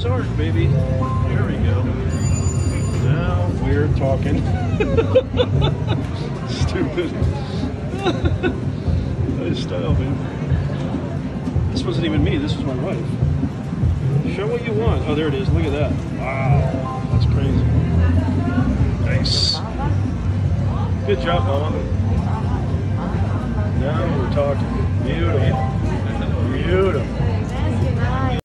Noah's Ark, baby. There we go. Now we're talking. Stupid. Nice style, man. This wasn't even me. This was my wife. Show what you want. Oh, there it is. Look at that. Wow. That's crazy. Nice. Good job, Mama. Now we're talking. Beautiful. Beautiful.